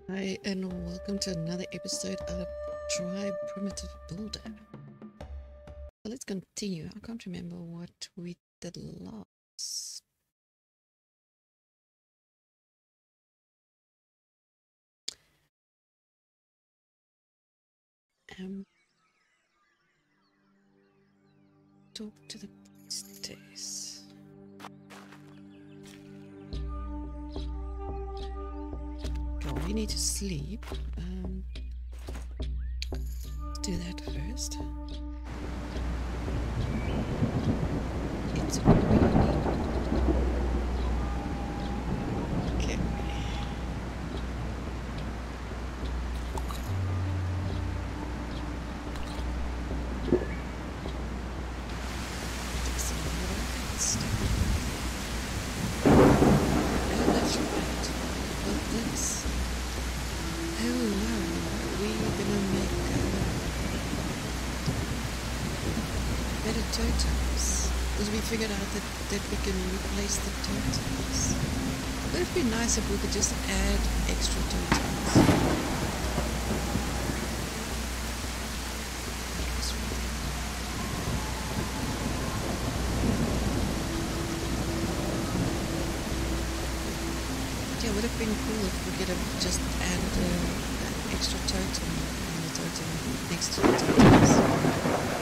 Hi and welcome to another episode of Try Primitive Builder. So let's continue. I can't remember what we did last. Talk to the priestess. Okay, we need to sleep. Let's do that first. It's raining. Okay. Because we figured out that we can replace the turtles. But it'd be nice if we could just add extra turtles. Yeah, it would have been cool if we could have just added an extra totem and the totem next to the turtles.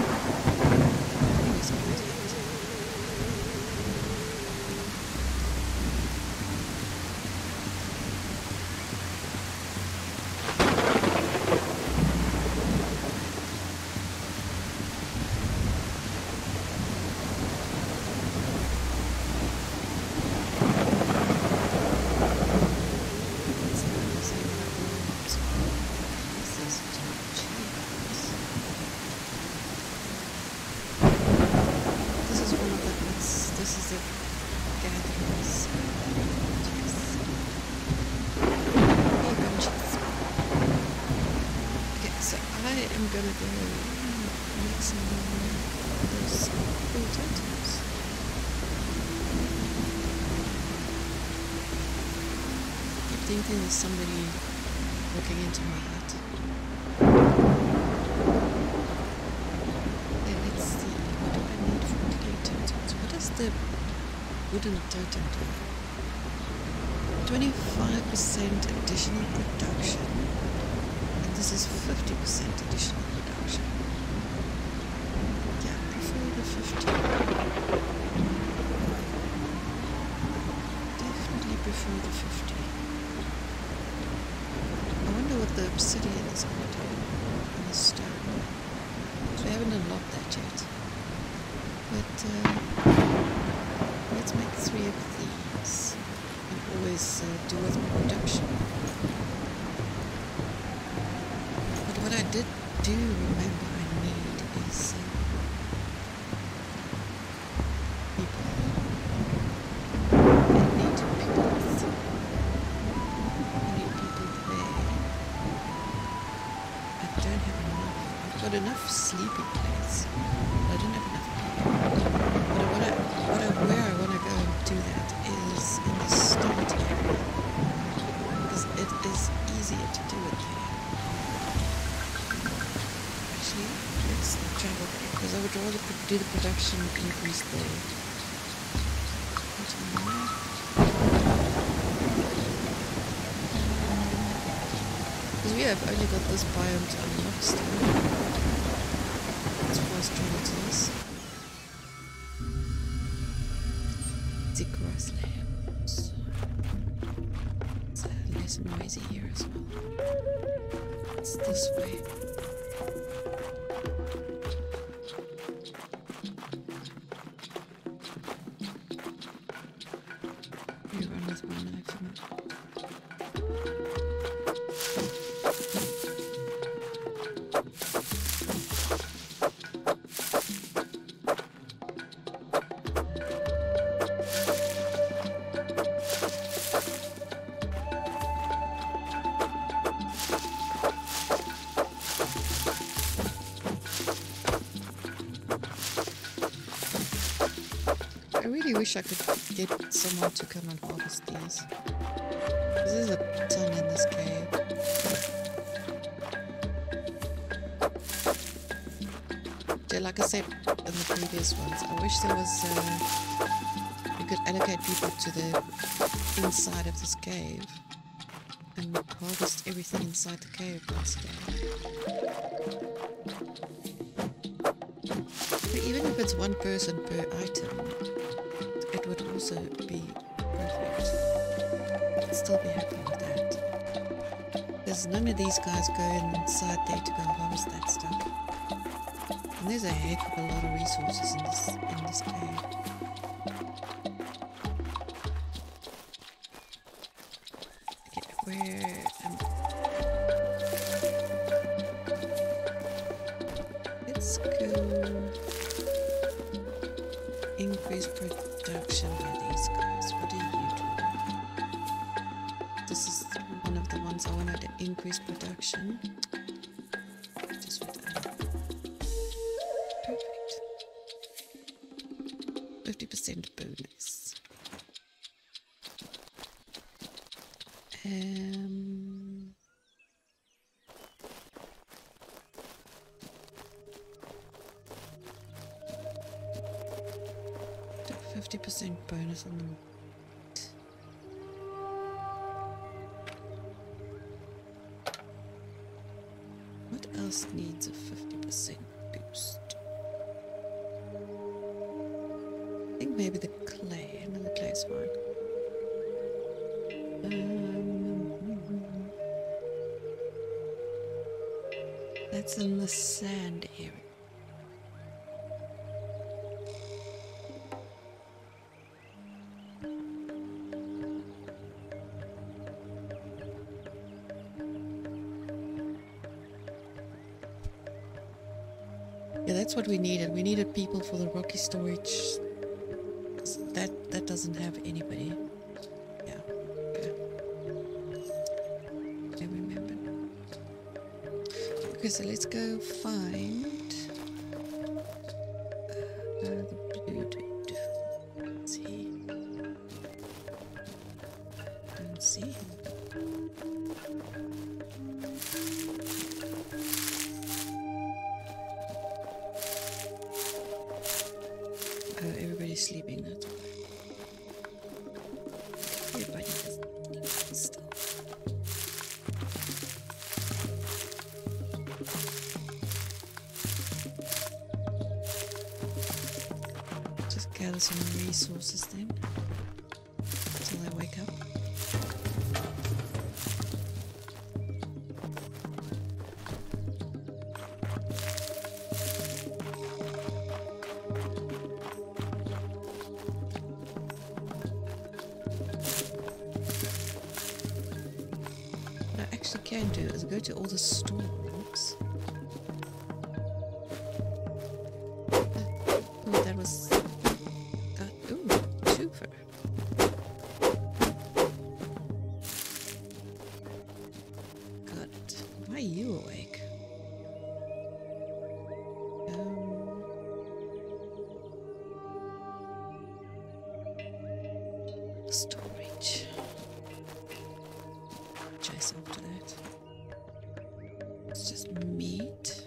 Thinking there's somebody looking into my hut. Yeah, let's see. What do I need for clay totems? What does the wooden totem do? 25% additional production. And this is 50% additional production. Yeah, I prefer the 50. Definitely prefer the 50. The obsidian is going to do and the stone. So we haven't unlocked that yet. But let's make 3 of these and always do with production. But what I did do remember I need is people. Enough sleeping place. I don't have enough people. But where I want to go and do that is in the start area. Because it is easier to do it there. Actually, let's travel there. Because I would rather do the production increase there. Because we have only got this biome to unlock still. Extremities. The grasslands. It's less noisy here as well. It's this way. You run with my knife in it. I really wish I could get someone to come and harvest these. There's a ton in this cave. So like I said in the previous ones, I wish there was you could allocate people to the inside of this cave and harvest everything inside the cave once a day. But even if it's one person per item, it would also be perfect. I'd still be happy with that. Because none of these guys go inside there to go harvest that stuff. And there's a heck of a lot of resources in this cave. Okay, where am I? Let's go increase production by these guys. What are you doing? This is one of the ones I wanted to increase production. Just with that. Perfect. 50% bonus. 50% bonus on the meat. What else needs a 50% boost? I think maybe the clay. Another clay is fine. That's in the sand area. Yeah, that's what we needed. We needed people for the rocky storage. That doesn't have anybody. Yeah. Okay. I remember. Okay, so let's go find the blue dude. Let's see. Don't see him. Everybody's sleeping, that's why. Everybody is sleeping still. Just gather some resources then until I wake up. Can do is go to all the storms. Oh, that was ooh, twofer. God, why are you awake? Storage. Chase after that. It's just meat.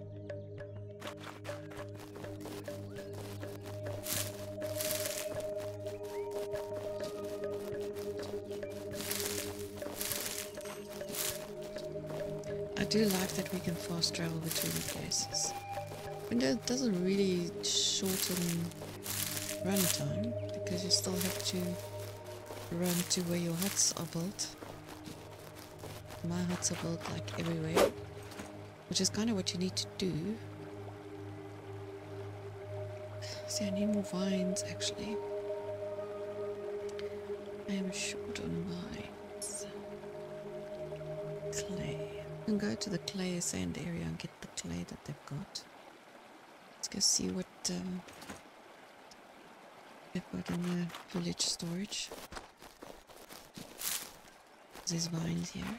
I do like that we can fast travel between the places. And it doesn't really shorten run time because you still have to run to where your huts are built. My huts are built like everywhere, which is kind of what you need to do. See, I need more vines actually. I am short on vines. Clay. I can go to the clay sand area and get the clay that they've got. Let's go see what they've got in the village storage. There's vines here.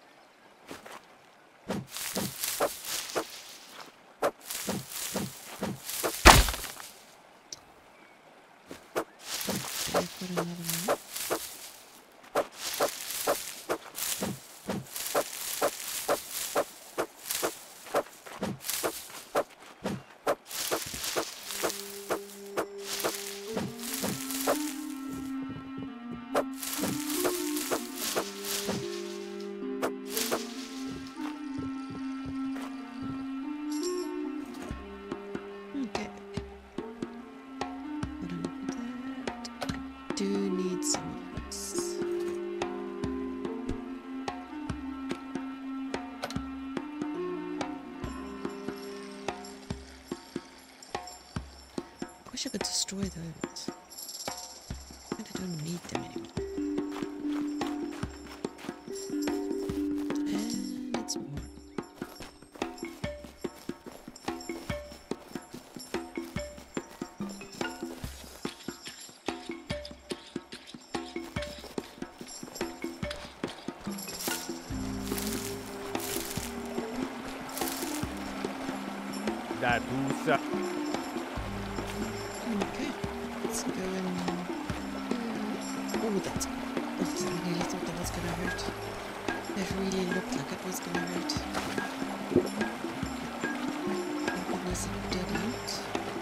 I've got another one. else. I wish I could destroy those. But I don't need them anymore. And it's more. Okay, let's go in. Oh, that's. Oops, I really thought that was gonna hurt. It really looked like it was gonna hurt. Thank goodness it didn't.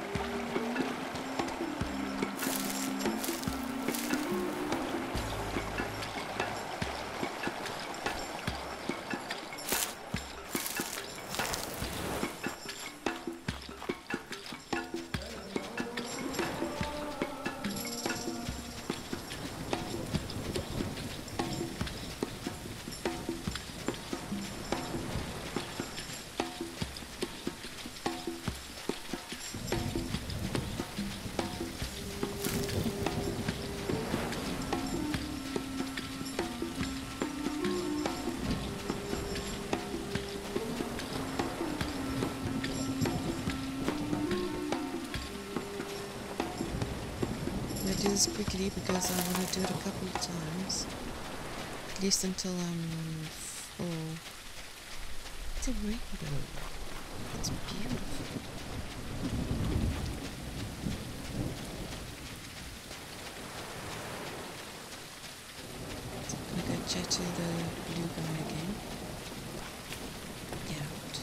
Do this quickly because I want to do it a couple of times, at least until I'm full. It's a rainbow. It's beautiful. So I'm gonna go chat to the blue guy again. Get out.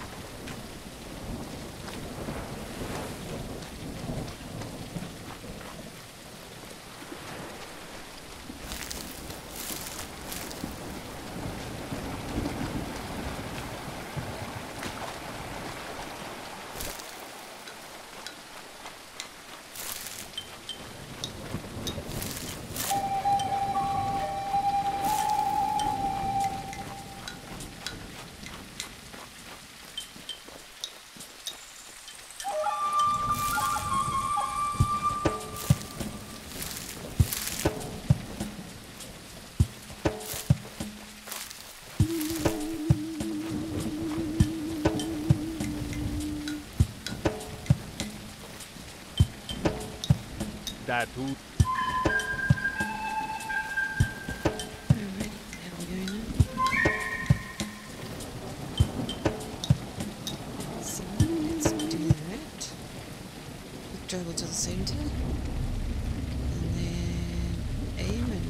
That who Alright, how are we going now? So let's do that. Travel to the center. And then aim and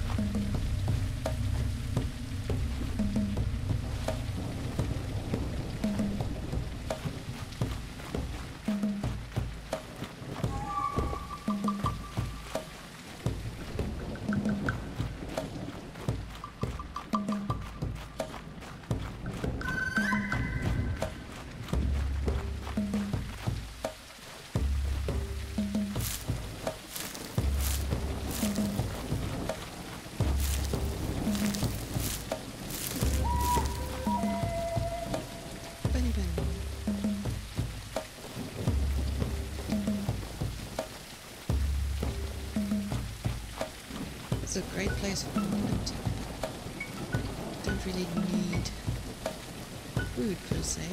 it's a great place for movement. Don't really need food per se.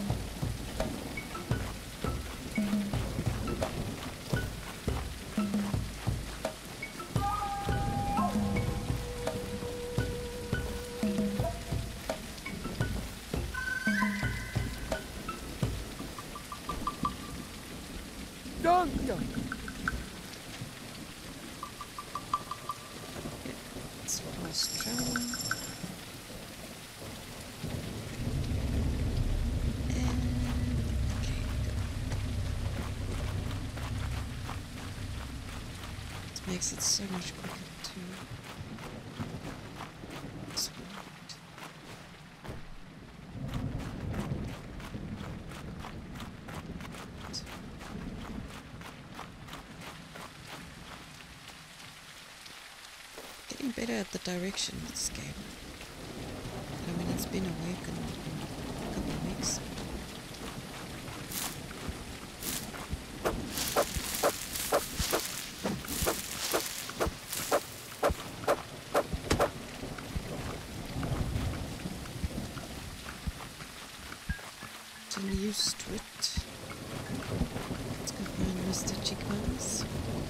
Let's fast travel. Okay, go. This makes it so much quicker to explore it. better at the direction of this game. I mean, it's been awake in a couple of weeks. I'm used to it. Let's go find Mr. Cheekbones.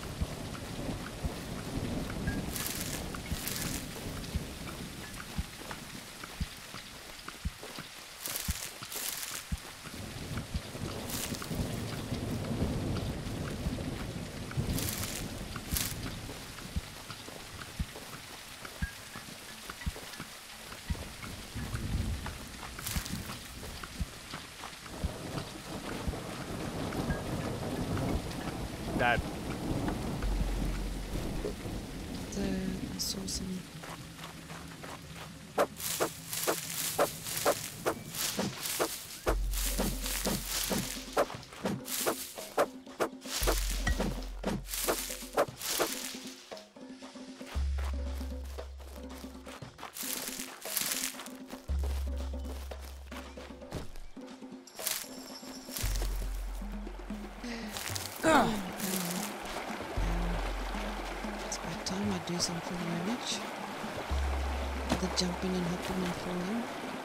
That. I saw some. Do some full damage. The jumping and hopping and falling.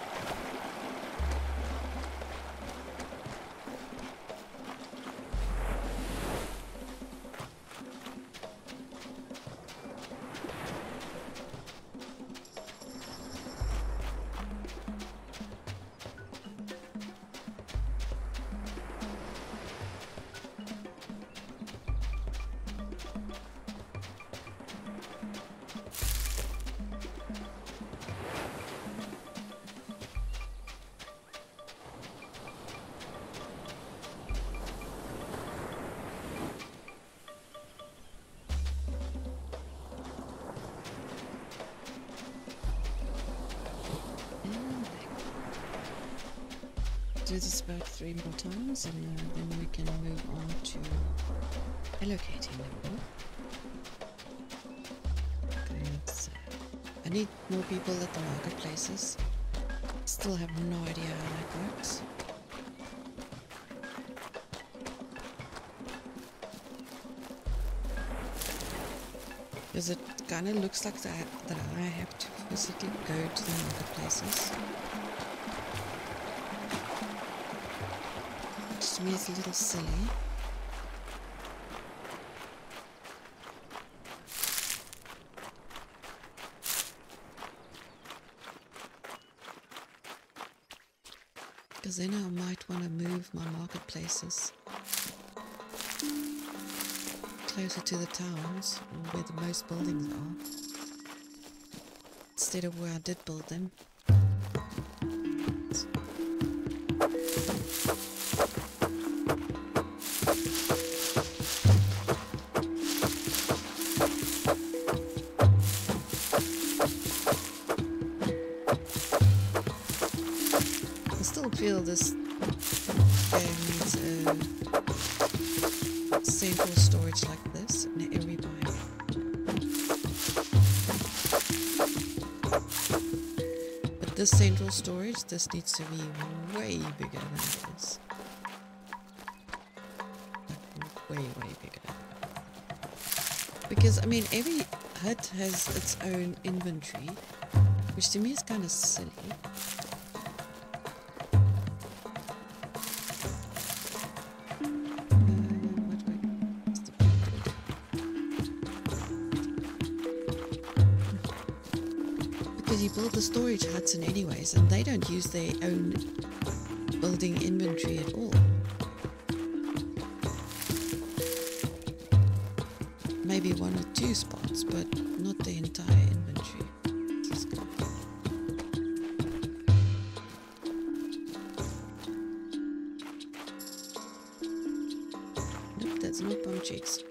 Do this about 3 more times and then we can move on to allocating them all. Okay, I need more people at the marketplaces. Still have no idea how that works. Because it kind of looks like that I have to physically go to the marketplaces. To me it's a little silly. Because then I might want to move my marketplaces closer to the towns where the most buildings are, instead of where I did build them. Feel this game needs a central storage like this in every biome. But this central storage, this needs to be way bigger than it is. Like way bigger. Because I mean every hut has its own inventory, which to me is kind of silly. You build the storage huts in anyways, and they don't use their own building inventory at all. Maybe 1 or 2 spots, but not the entire inventory. Nope, that's not bum cheeks.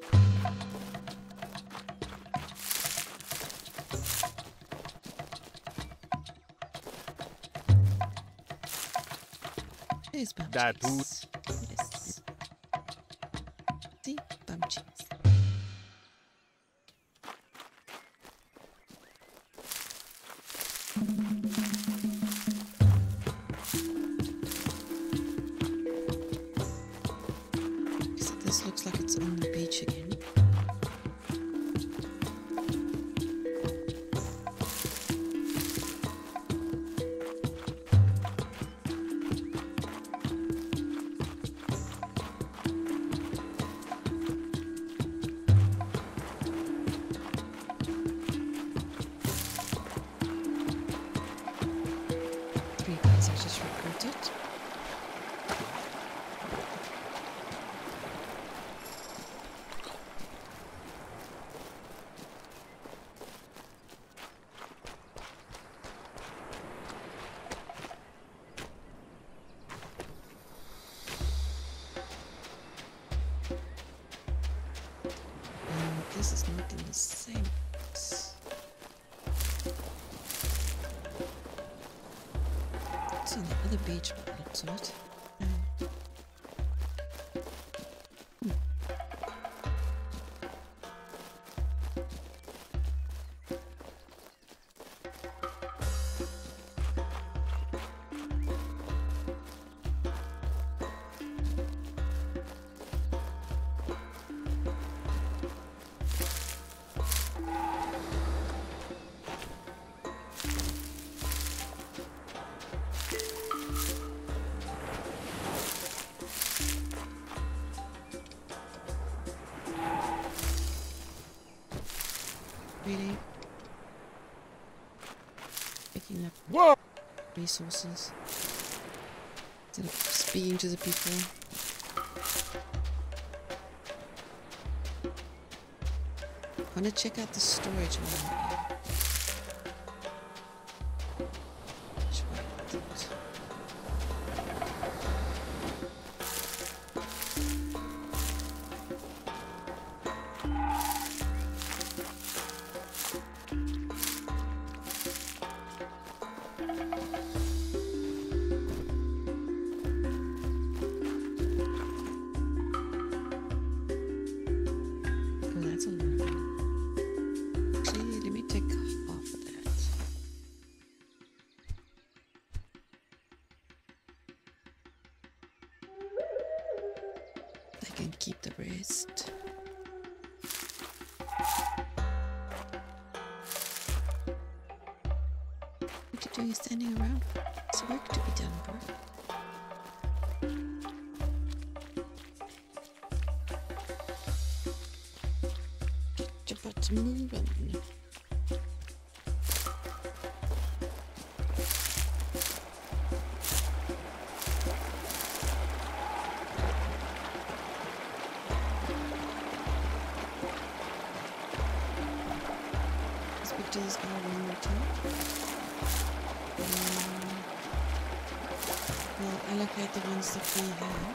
There's bum cheeks. Yes. See? Bum cheeks. same place. It's on the other beach by the looks of it. Really? Picking up resources instead of speaking to the people. I want to check out the storage one. Which way is it? Keep the rest. What are you doing standing around? There's work to be done, bro. Get your butt moving. These are one more time. We'll allocate the ones that we have.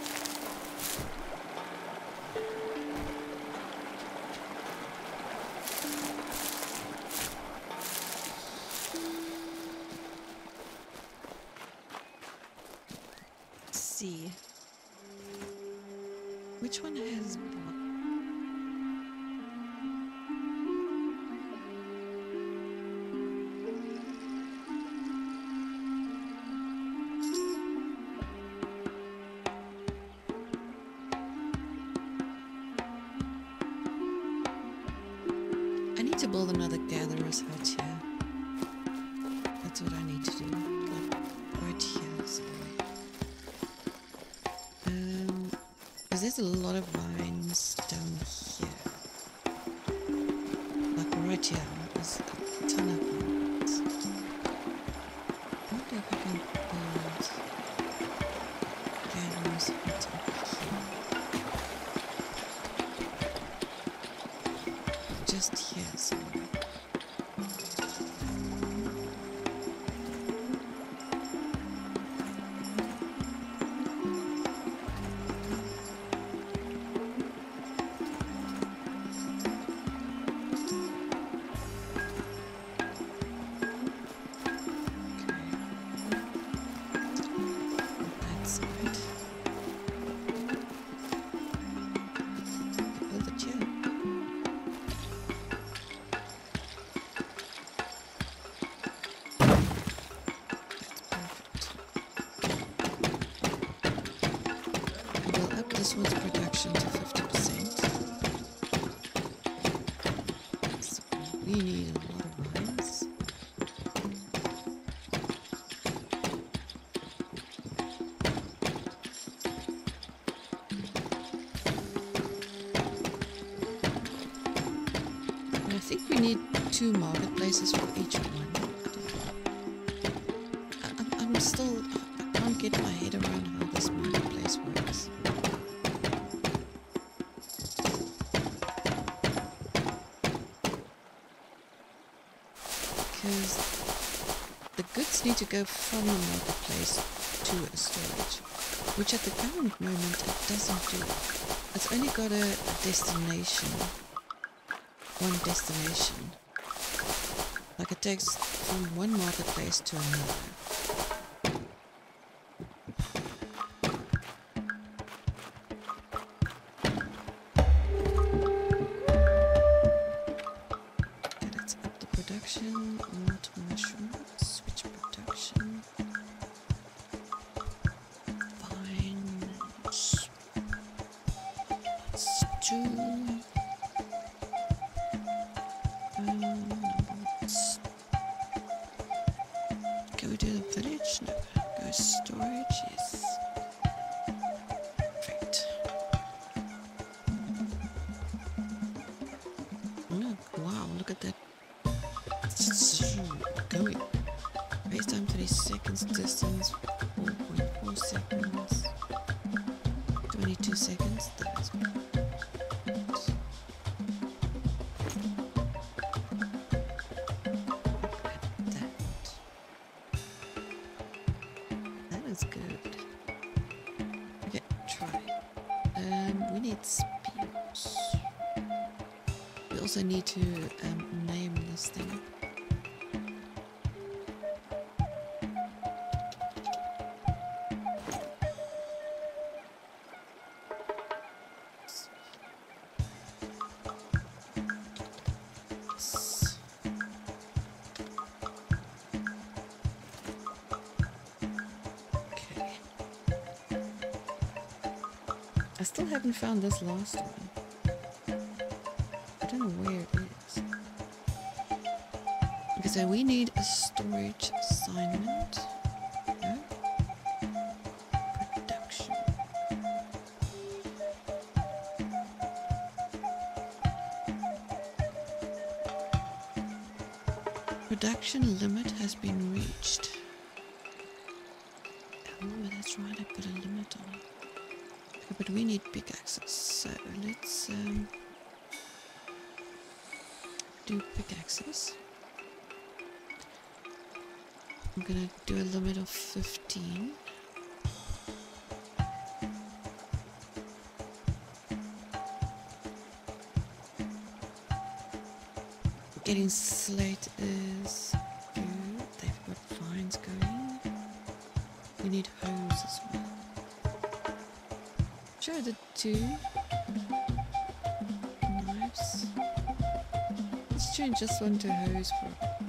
Let's see. Which one has to build another gatherer's hut here. That's what I need to do. Like right here, sorry. Because there's a lot of vines down here. Like right here, there's a ton of vines. I wonder if I can build gatherer's hut up here. Just here somewhere. This one's production to 50%. So we need a lot of vines. And I think we need 2 marketplaces for each one. I'm still, I can't get my head around how this marketplace works. Because the goods need to go from the marketplace to a storage, which at the current moment it doesn't do. It's only got a destination one destination. Like it takes from one marketplace to another. Okay, let's up the production. Not mushroom. Switch production. Vines. Stew. Can we do the village? No. Go storage, yes. Perfect. Oh, wow, look at that. Going. Base time 30 seconds, distance 4.4 seconds. 22 seconds, that's good. That is good. Okay, try. We need spears. We also need to name this thing. Okay. I still haven't found this last one. I don't know where it is. Because we need a storage assignment. No? Production. Production limit has been reached. Oh, that's right, I put a limit on it. Okay, but we need pickaxes, so let's do pickaxes. I'm gonna do a limit of 15. Getting slate is good. They've got vines going. We need hose as well. Sure, the 2 knives. Let's change this one to hose for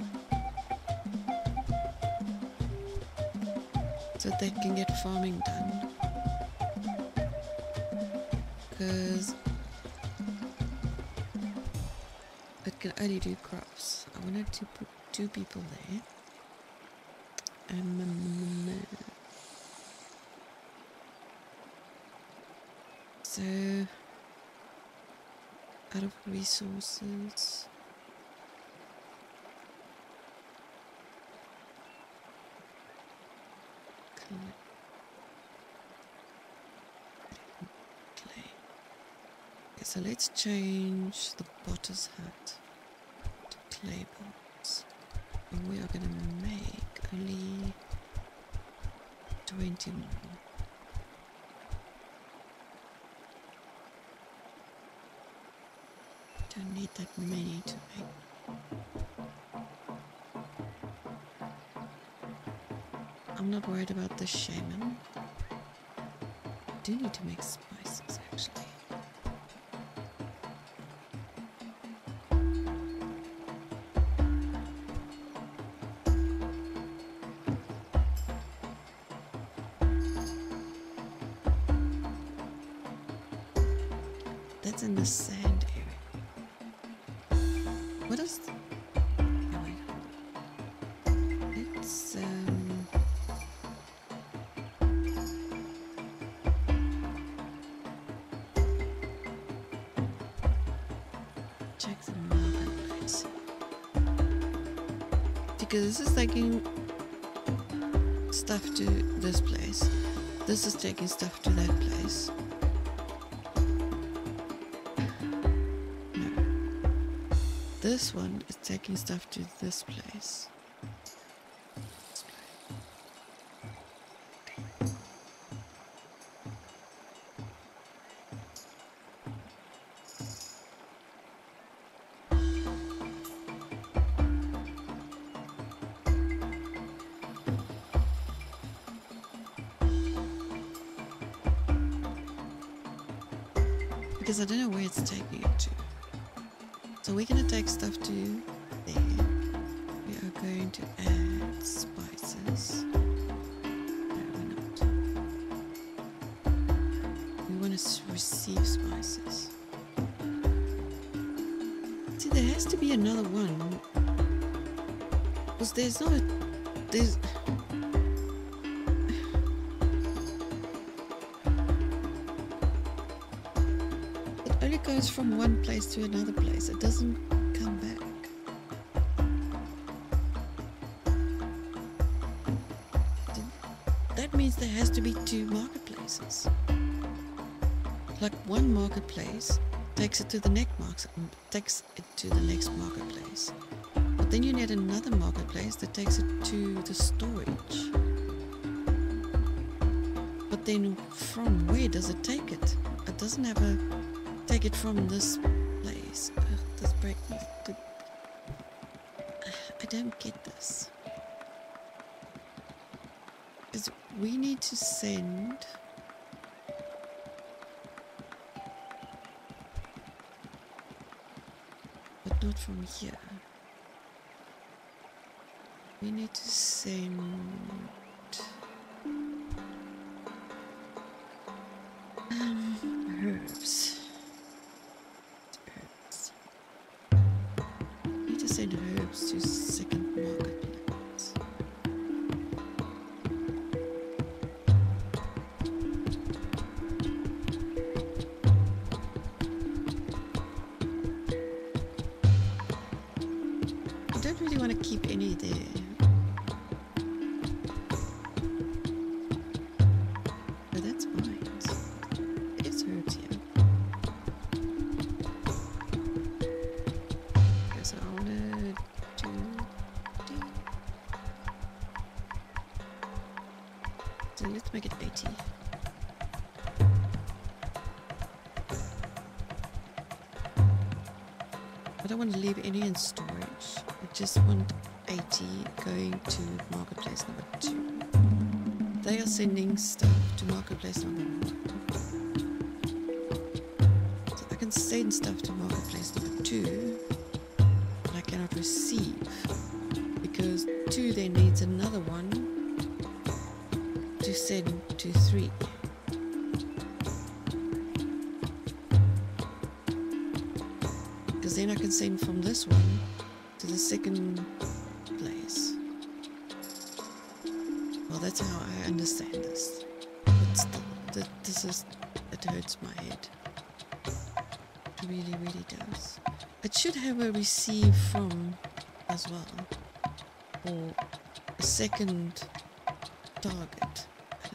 so they can get farming done. Because it can only do crops. I wanted to put 2 people there. So out of resources. Clay. Okay, so let's change the potter's hut to clay pots. And we are going to make only 20 more. Don't need that many to make. I'm not worried about the shaman. I do need to make spices actually. That's in the sand area. What is... Oh wait, it's check the marketplace. Because this is taking stuff to this place. This is taking stuff to that place. This one is taking stuff to this place. Because I don't know where it's taking it to. So we're going to take stuff to there. We are going to add spices. No, we're not. We want to receive spices. See, there has to be another one. Because there's not a... There's... It only goes from one place to another place. It doesn't come back. That means there has to be two marketplaces. Like one marketplace takes it to the next marketplace. But then you need another marketplace that takes it to the storage. But then from where does it take it? It doesn't have a take it from this place. This break. I don't get this. Because we need to send. But not from here. We need to send herbs. Herbs. We need to send herbs to second marketplace. I don't really want to keep any there. Make it 80. I don't want to leave any in storage. I just want 80 going to marketplace number 2. They are sending stuff to marketplace number 1. So I can send stuff to marketplace number 2, but I cannot receive because 2 then needs another one to send to 3. Because then I can send from this one to the second place. Well, that's how I understand this. But still, it hurts my head. It really, really does. It should have a receive from as well. Or a second target.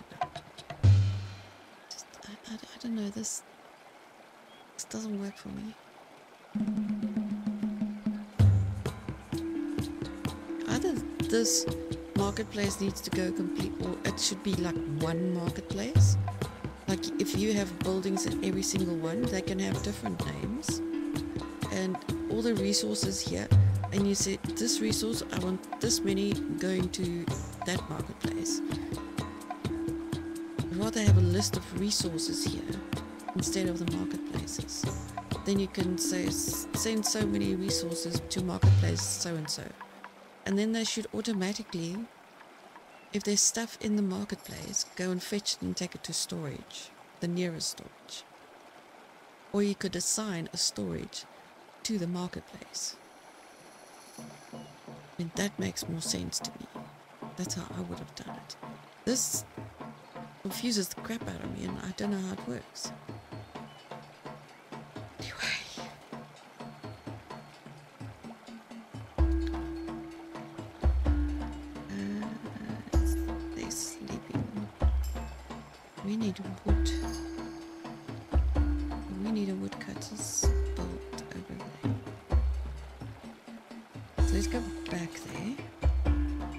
I don't know, this doesn't work for me. Either this marketplace needs to go complete, or it should be like one marketplace. Like if you have buildings in every single one, they can have different names. And all the resources here, and you say, this resource, I want this many going to that marketplace. I'd rather have a list of resources here instead of the marketplaces. Then you can say send so many resources to marketplace so and so, and then they should automatically, if there's stuff in the marketplace, go and fetch it and take it to storage, the nearest storage. Or you could assign a storage to the marketplace. I mean, that makes more sense to me. That's how I would have done it. This confuses the crap out of me, and I don't know how it works. Anyway. They're sleeping. We need wood. We need a woodcutter's bolt over there. So let's go back there.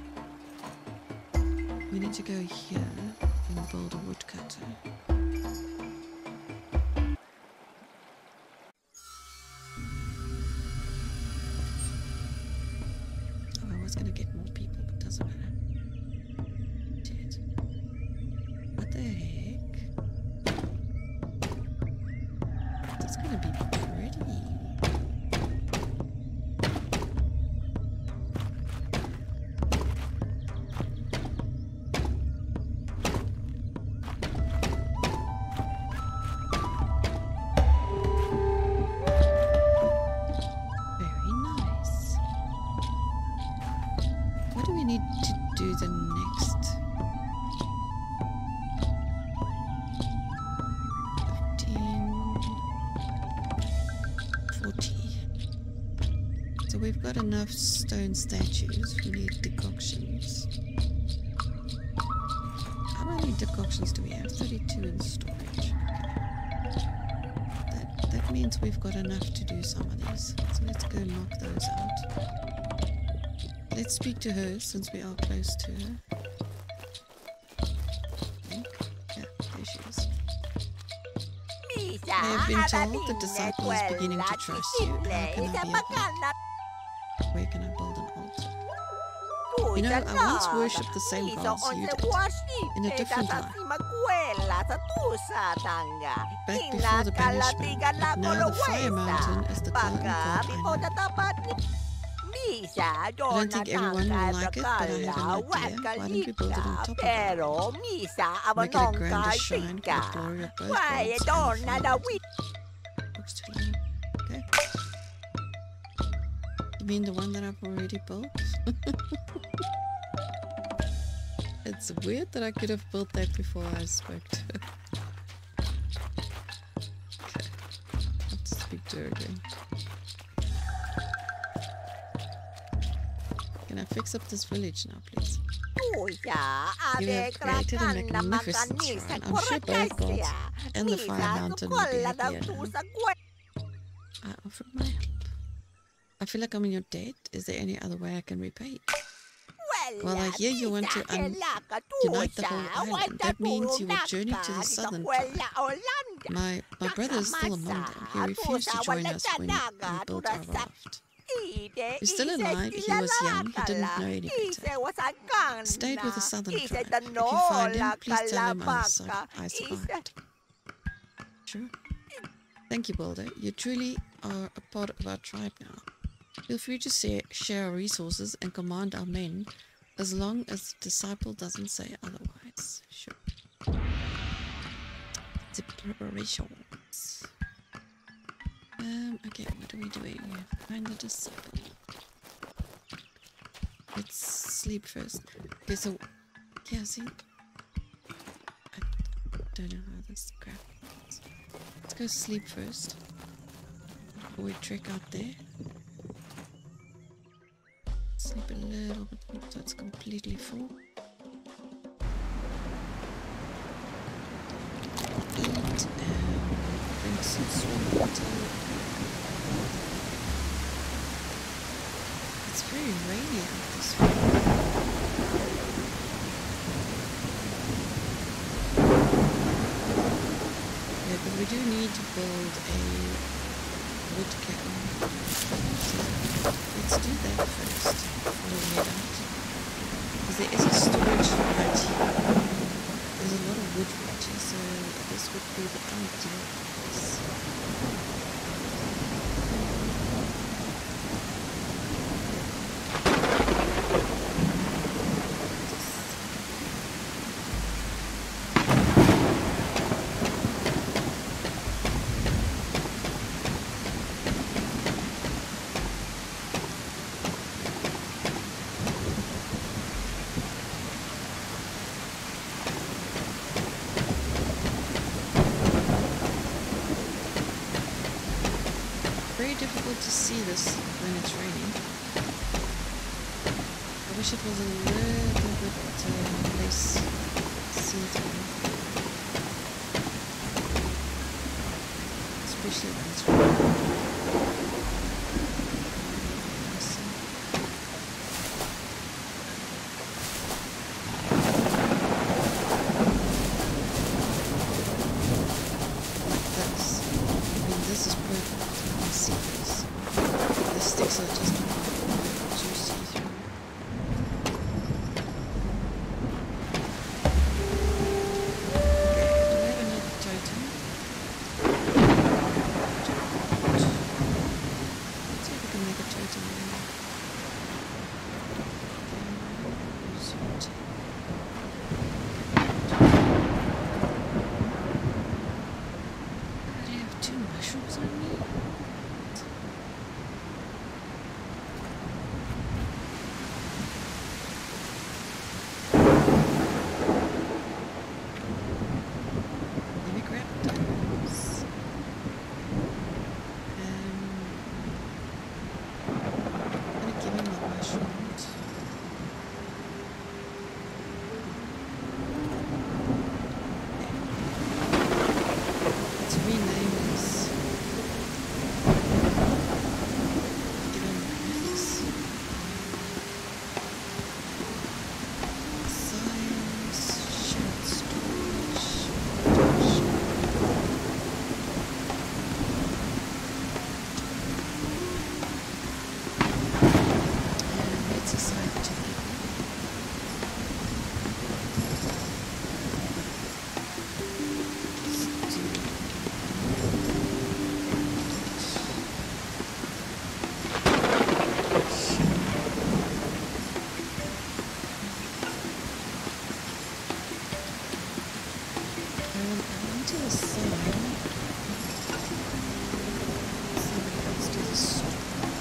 We need to go here and build a woodcutter. Oh, I was gonna get more people, but doesn't matter. Shit. What the heck? That's gonna be pretty. Very nice. What do we need to do the next? 15, 40. So we've got enough stone statues. We need decoctions. How many decoctions do we have? 32 in storage. That means we've got enough to do some of these. So let's go knock those out. Let's speak to her since we are close to her. I think. Yeah, there she is. I have been told the disciple is beginning to trust you. How can I be of help? Where can I build an altar? You know, I once worshipped the same gods you did, in a different life. Back before the banishment, but now the fire mountain is the golden god I know. I don't think everyone will like it, but I have an idea. Why don't we build it on top of it? Make it a grander shrine for the glory of both gods and the fire. Looks too low. Okay. You mean the one that I've already built? It's weird that I could have built that before I spoke to her. Okay. I have to speak to her again. Can I fix up this village now, please? You have created a magnificent shrine. I'm sure both gods and the fire mountain will be happy now. I offered my help. I feel like I'm in your debt. Is there any other way I can repay you? Well, I hear you want to unite the whole island. That means you will journey to the southern tribe. My brother is still among them. He refused to join us when we built our raft. He's still alive. He was young. He didn't know any better. Stayed with the southern tribe. If you find him, please tell him I survived. Sure. Thank you, Boulder. You truly are a part of our tribe now. Feel free to share our resources and command our men, as long as the disciple doesn't say otherwise. Sure. The preparations. Okay, what are we doing? Find the disciple. Let's sleep first. Okay, so yeah, see, I don't know how this crap works. Let's go sleep first before we trek out there. Sleep a little bit more so it's completely full. Eat and drink some swim water. It's very rainy out this way. Yeah, but we do need to build a wood cabin. So let's do that first before we head out. Because there is a storage right here. There's a lot of wood right here, so this would be the ideal place. Difficult to see this when it's raining. I wish it was a little bit less see-through, especially when it's raining. Like this. I mean, this is perfect. See this. The sticks are just juicy through. Okay, do I have another totem? mushrooms I need. Let me grab those. I'm gonna give him the mushrooms. Let's rename this. Give him this. Science, shared storage. And it's assigned to the I want to assign somebody else to the store.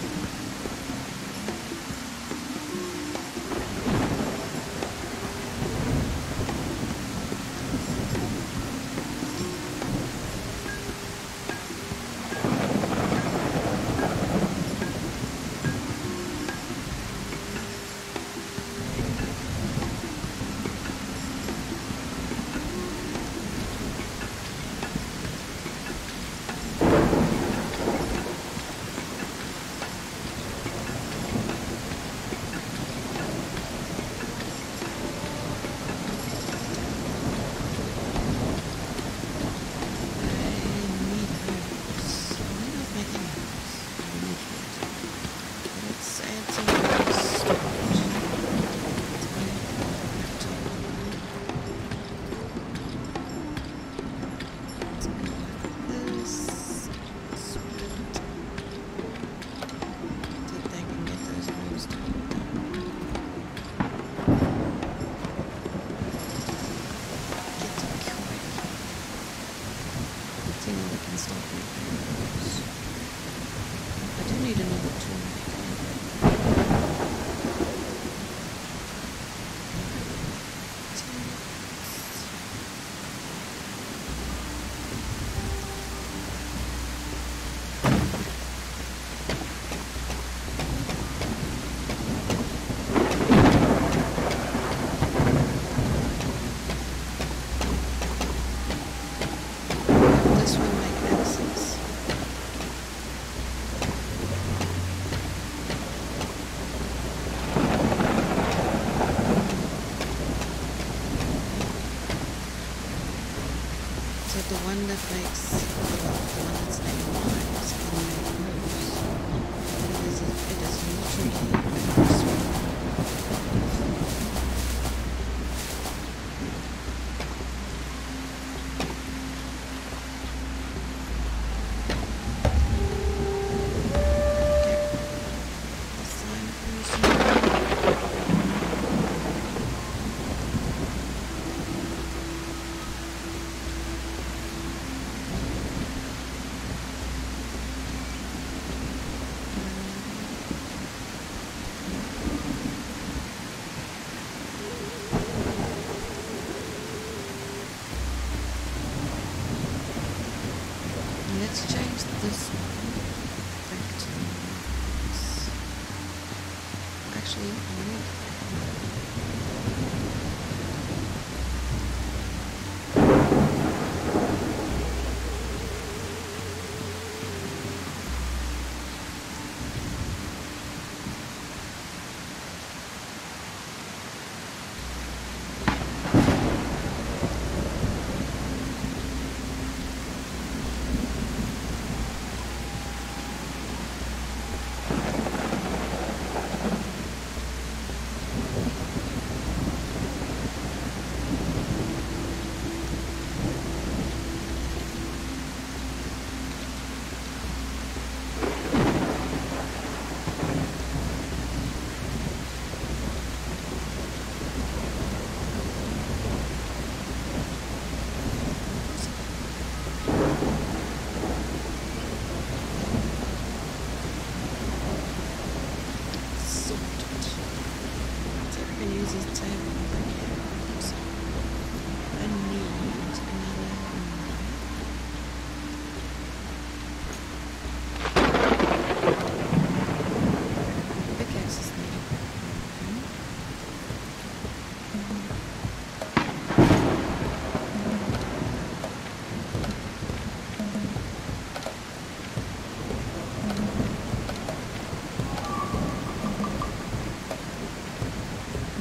I do need another tool. This will make axes. So the one that makes, well, the one that's named Mars can make moves. It is literally a swing. Let's change this one back to this. Actually, I need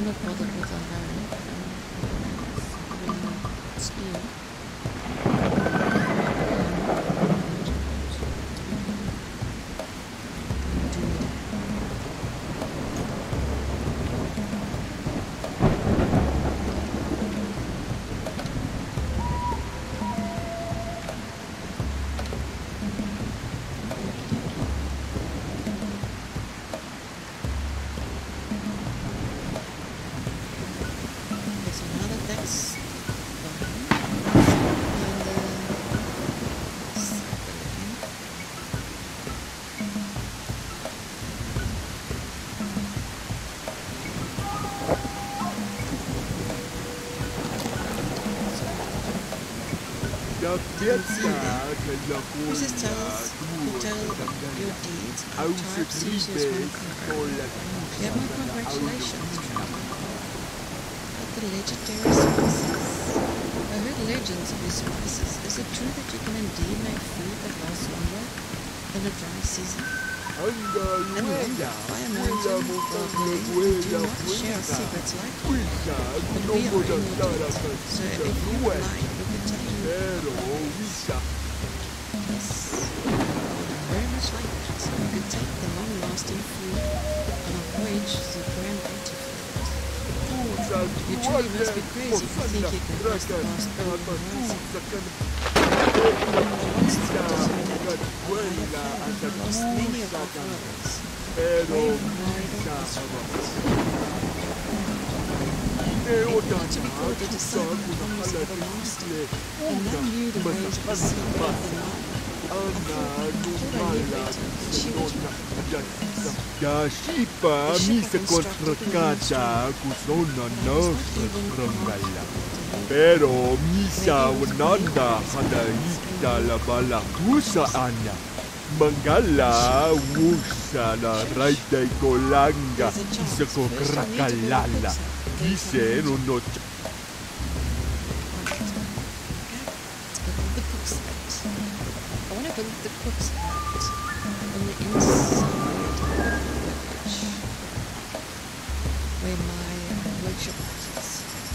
not bothered with our spear. This is tells who tell your deeds. Our tribe sees you as one conqueror. You have my congratulations, traveler. But the legendary spices. I heard legends of these spices. Is it true that you can indeed make food that lasts longer than a dry season? And wonder, by a mountain, while living, we do not share our secrets lightly. But we are in your debt, so if you would like, we could tell you. Yes, very much like that. We could take the long-lasting food on a voyage to the Grand Antipodes. You truly must be crazy if you think you can cross the vast open horizon. Once it's deserted, I have lost many of our followers. Way more than us much before the disciple comes everlasting, and none knew the ways of the sea better than mine. I thought I knew better, but she was right. Da shipa mi se contracada kusona no prongala. Pero misa wananda hada hita la bala kusa ana. Mangala wusa la raida kolanga se kokrakalala. Dice no noche. I want to build the cook's hut on the inside of the village, where my workshop is.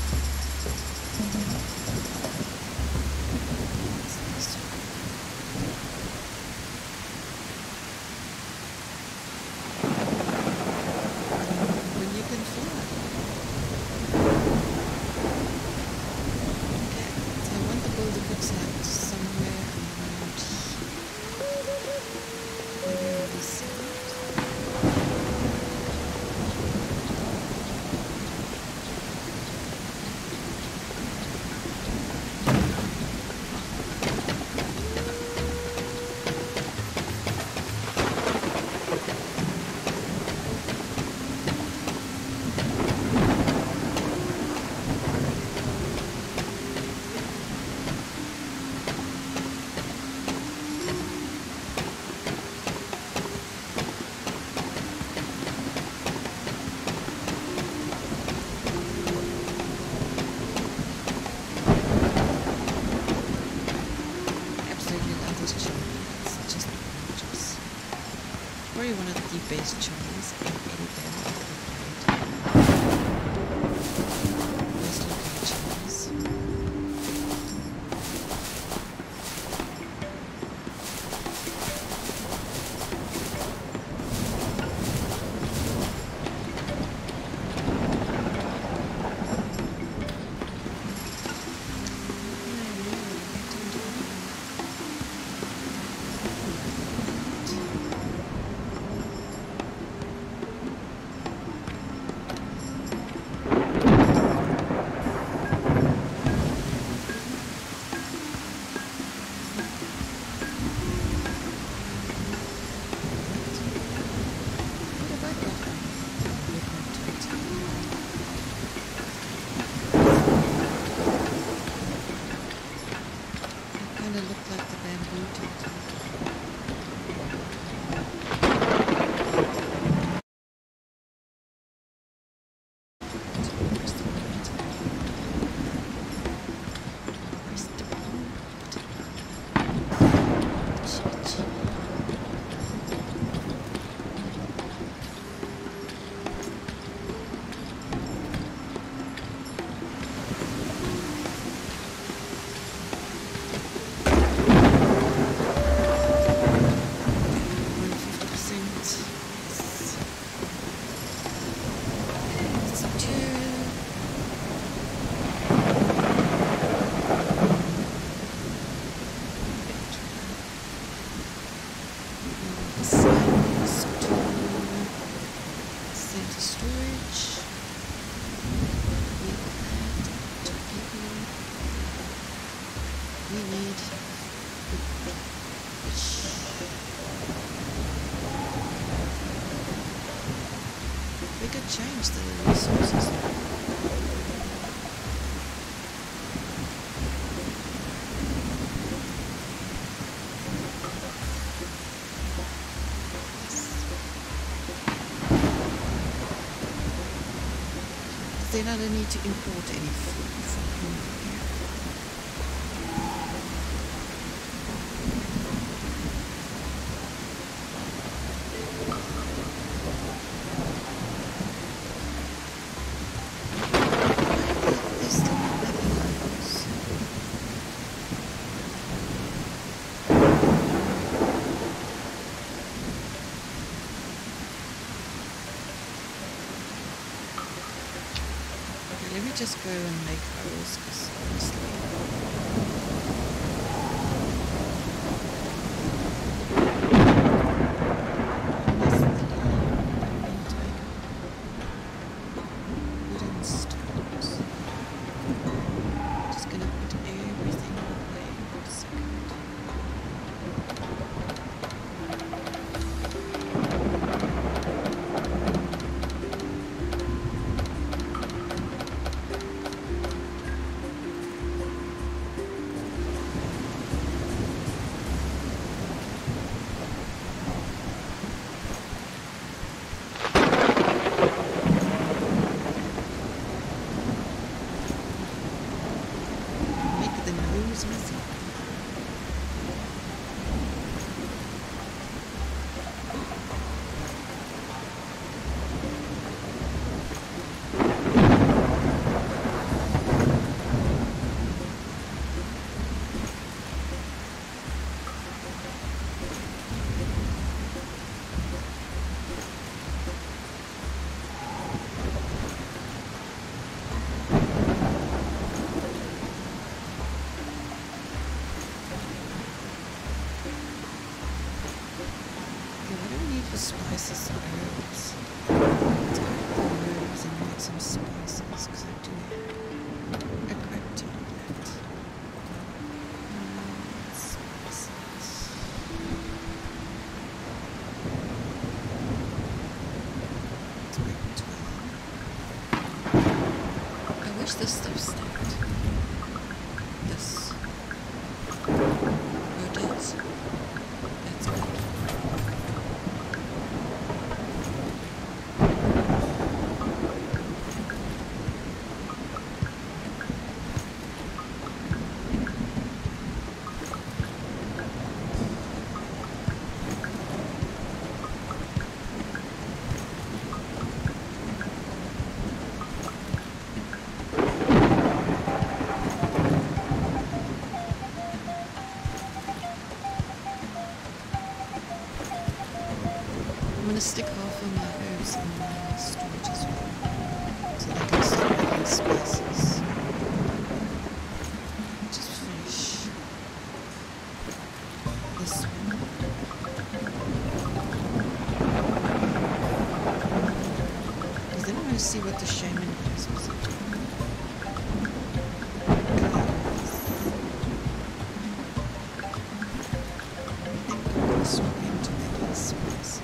When you can fly. Okay, so I want to build a cook's hut somewhere around maybe on this side. Probably one of the best chilies in any band I've ever played. Most looking chilies. change the resources. Then I don't need to import any food from here. There's still nothing else. Let me just go and make holes, because honestly... wooden stones. Just gonna put everything away for a second. Make the nose messy. Spices and herbs. Let's go with the herbs and make some spices, because I do have a crap ton left. Spices. Let's make 12. I wish this stuff stacked. This. Oh, it does. That's good. I'm going to stick half of my herbs in my storage as well, so they can start making spices. Just finish this one. Because then I want to see what the shaman has. I think I'm going to swap into making spices.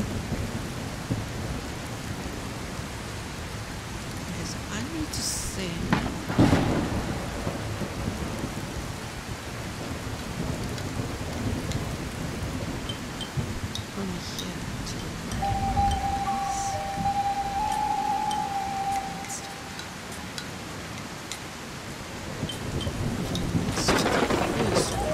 Because I need to sing. From here to the place. Let's do the first one.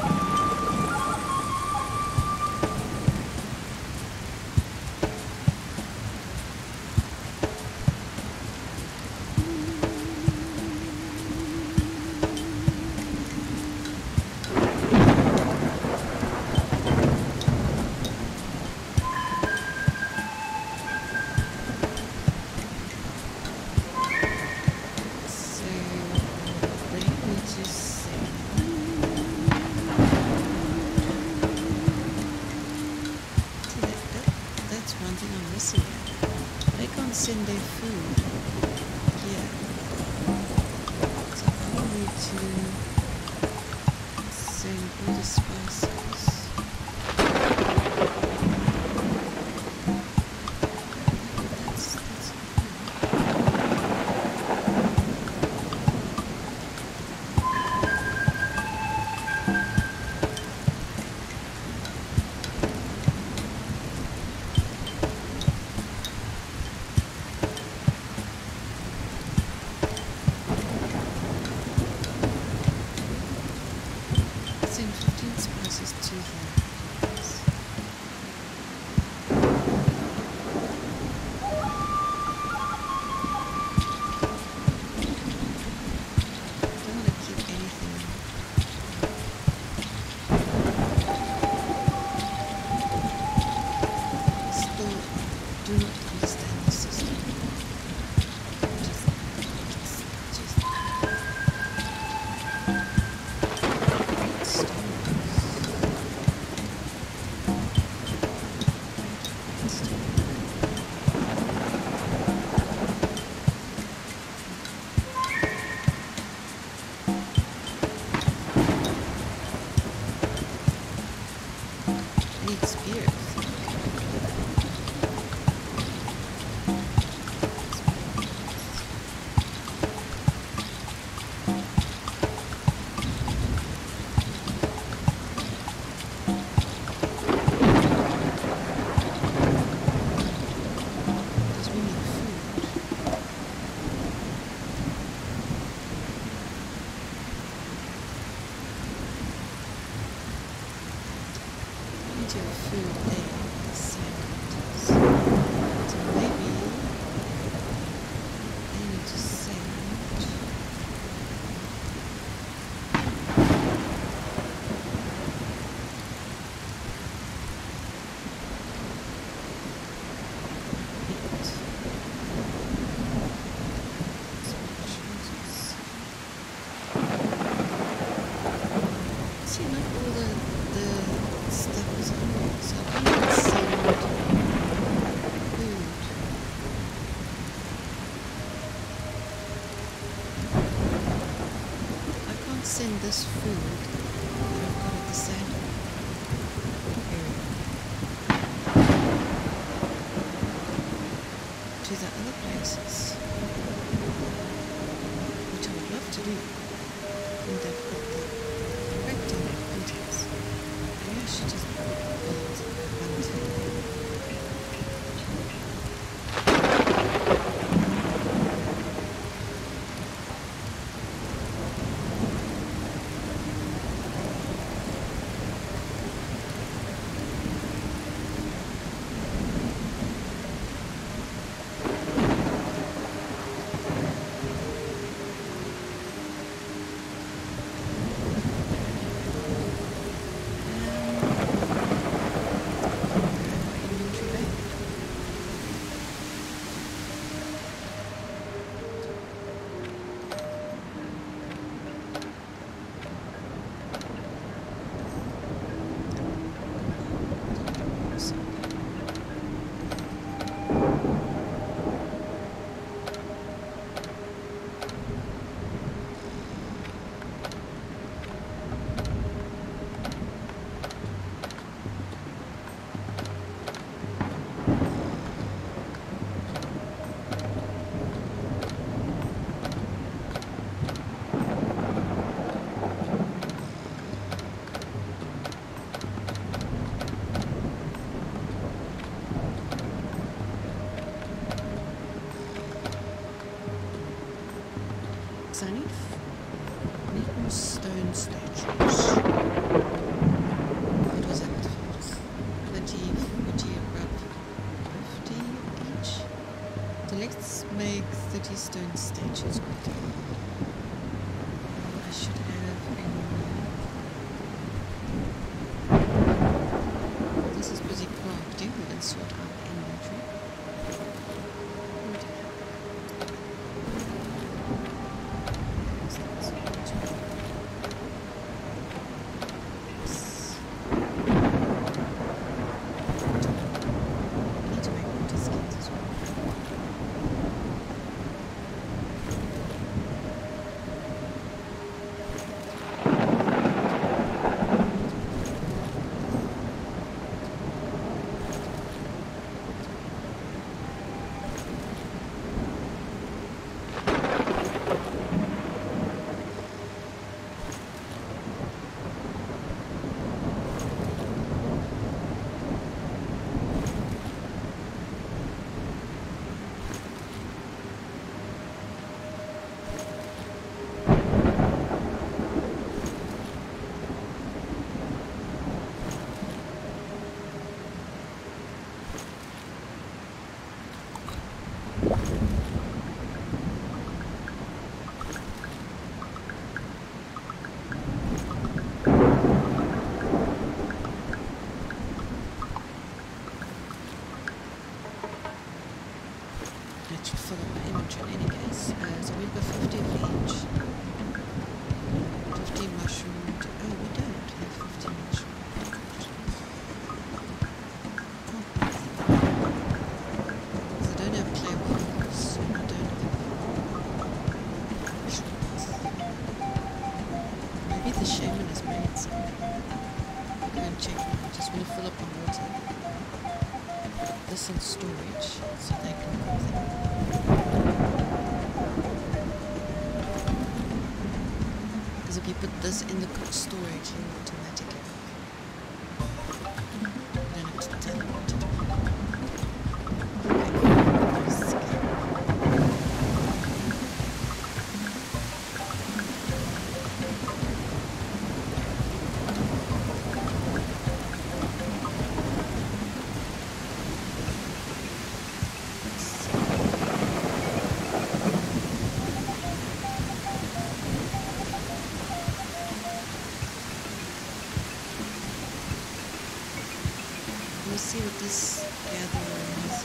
Send their food here. So I will need to send all the spices. That's send 15 spices to them. Don't want to keep anything. Still do not understand the system. Just need spears. Because we need food. Your food there, the sandwiches. So maybe I need to sandwich. See, not all the stuff is on there, so I can't send food. I can't send this food that I've got at the sandwich area to the other places, which I would love to do. And they've got the correct inhabitants. Maybe I should just build one to because I need more stone statues. What was it? 30, 40, about 50 each. So let's make 30 stone statues quickly. I should have this is busy crafting and sort out inventory. That should fill up my inventory in any case. So we've got 50 of each. 50 mushroomed. Oh, we don't have 50 mushroomed. Because I don't have clay walls, and I don't have mushrooms. Maybe the shaman has made some. I'll go and check now. I just want to fill up my water. This in storage so they can cook them. Because if you put this in the cook storage, you automatically you don't have to tell them what to do. Let's see what this gatherer has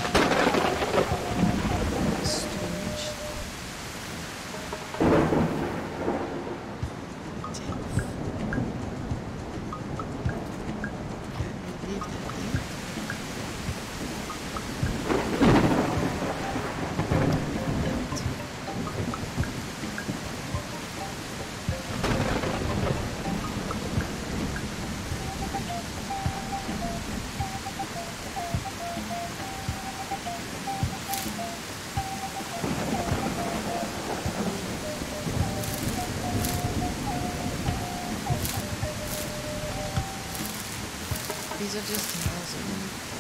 storage. 10. Okay, we'll leave that there. These are just housing.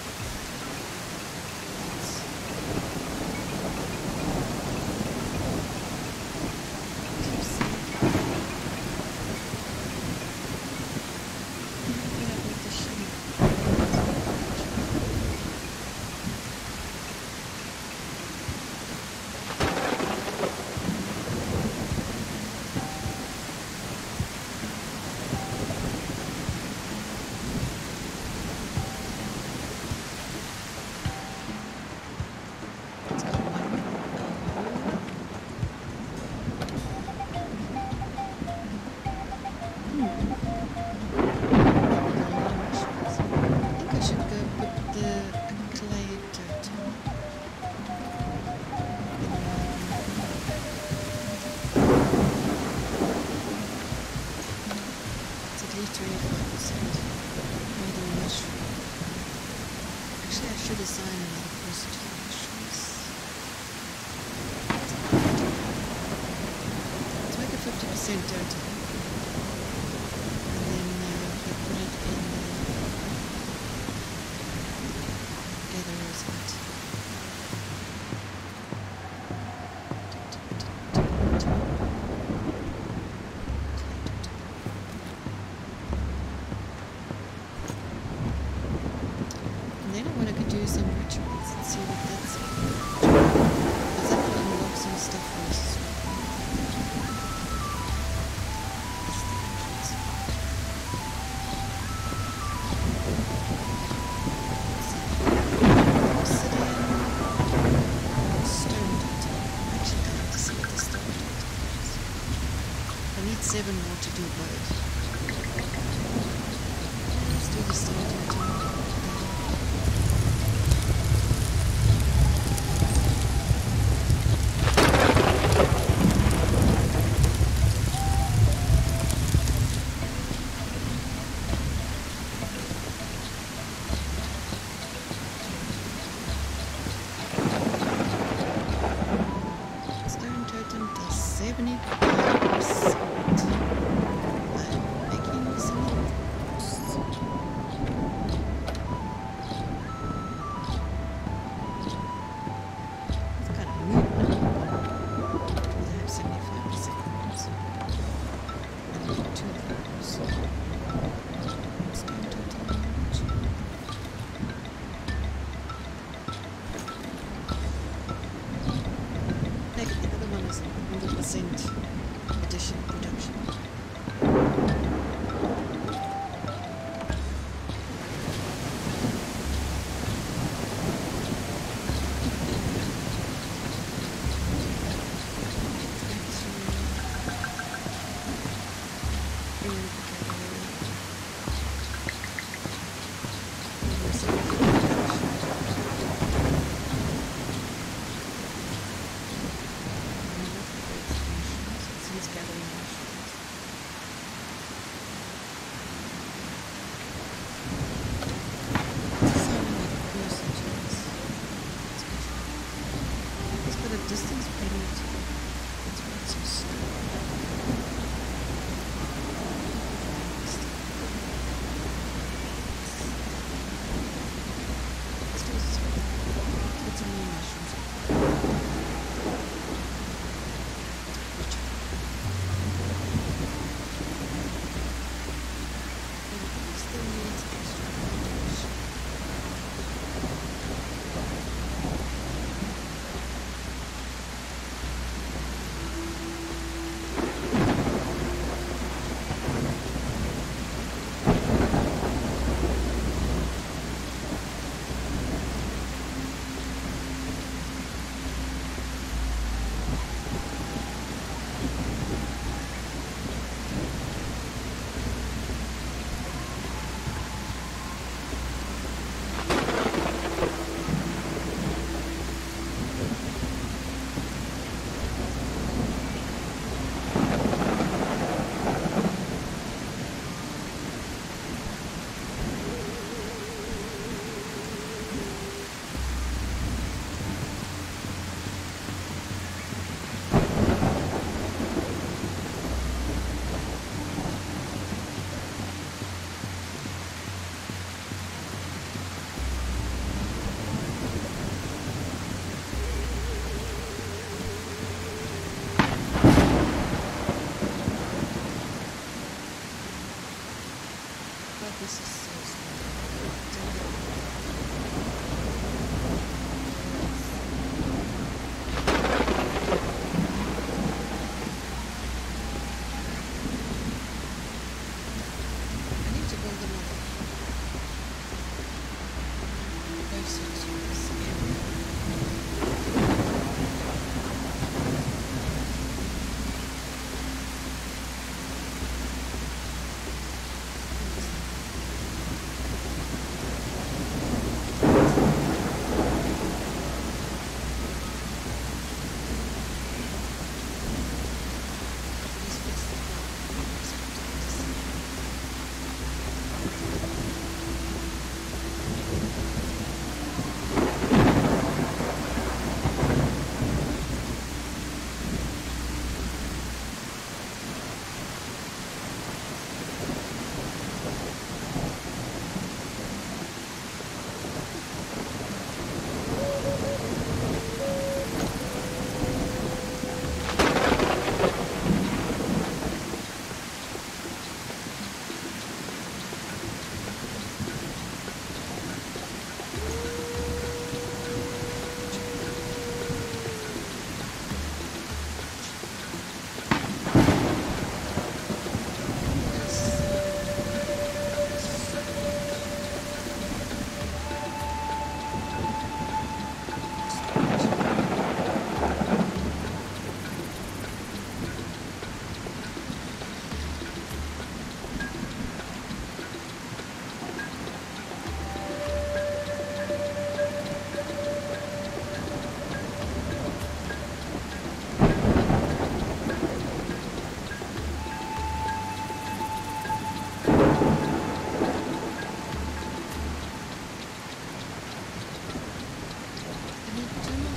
Actually, I should assign another person to the mushrooms. Let's make it 50% total. And then we put it in the gatherer's hut. some rituals and see what that's about. Because that will unlock some stuff for us as well. That's the entrance. Stone totem. Actually, I like to see what the stone totem is. I need 7 more to do both. Let's do the stone totem. Stone totem does 75%. I'm making some posts. It's kind of moot now. Because I have 75% points. I need 2 photos. Stone totem image. Like the other one is 100% addition production. He's gathering mushrooms.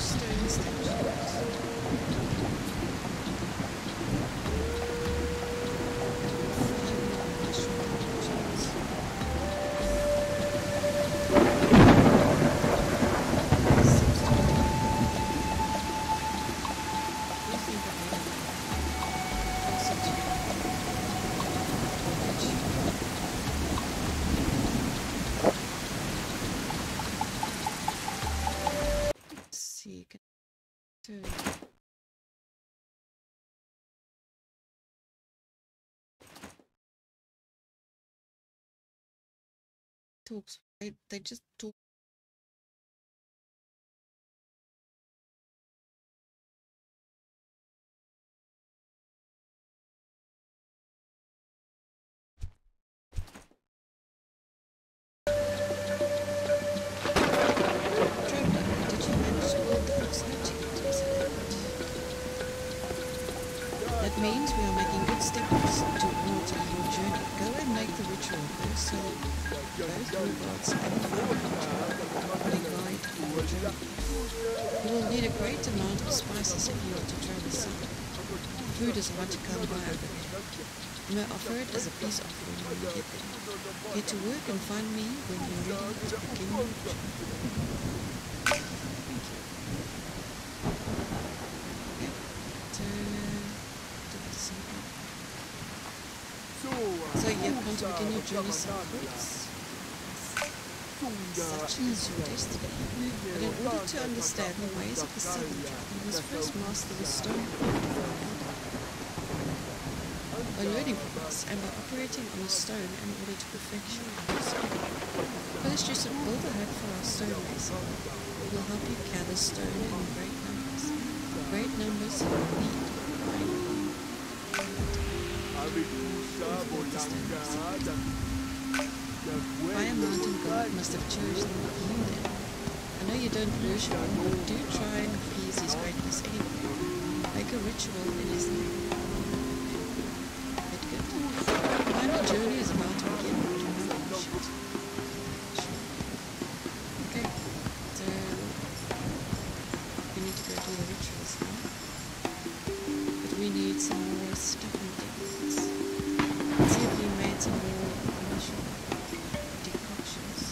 stone statues. See, can turn. Talks. They just talk. Traveler, did you manage to build the book's achievement? That means we are making good steps towards your journey. Go and make the ritual first, so both your gods and the guide for your journey. You will need a great amount of spices if you are to travel south. Food is hard to come by over there. You may offer it as a peace offering when you get there. Get to work and find me when you're ready to begin your journey. Thank you. Okay, so you have come to begin your journey southwards. Such is your destiny. But in order to understand the ways of the southern tribe, you must first master the stone. By learning from us and by operating on the stone in order to perfection. First, you should build a hut for our stonemason. It will help you gather stone in great numbers. Great numbers need Fire Mountain God must have chosen you then. I know you don't worship him, but do try and appease his greatness anyway. Make a ritual in his name. My journey is about to begin. Okay, so we need to go do the rituals now. But we need some more stuff and things. Let's see if we made some more initial decoctions.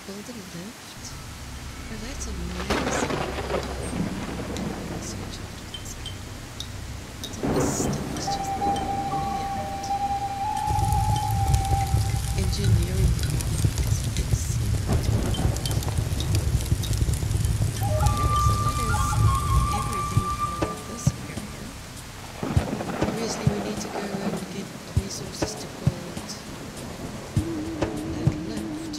build a lift? Oh, that's amazing. So much after this game. Some of this stuff is just brilliant. Engineering wise, it's incredible. Okay, so that is everything for this area. Obviously we need to go and get resources to build that lift.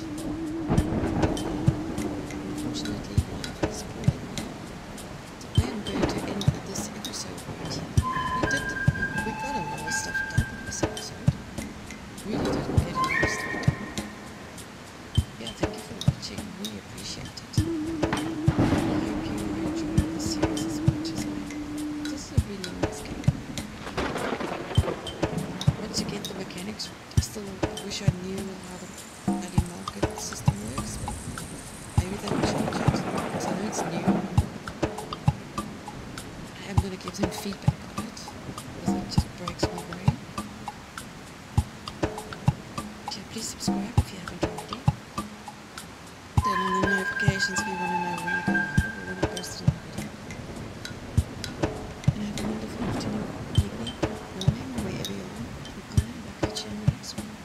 Unfortunately, life is pulling me. So I am going to end this episode right here. We got a lot of stuff done in this episode. Really didn't get a lot of stuff done. Yeah, thank you for watching. Really appreciate it. I hope you enjoy the series as much as I am. This is a really nice game. Once you get the mechanics right, I still wish I knew how the bloody market system works, but maybe they will change it. Because I know it's new. I am going to give them feedback on it, because it just breaks my brain. Okay, please subscribe if you haven't already. Turn on the notifications if you want to know when I go live or when I post a new video. And have a wonderful afternoon, evening, morning, or wherever you are. Goodbye, and I'll catch you in the next one.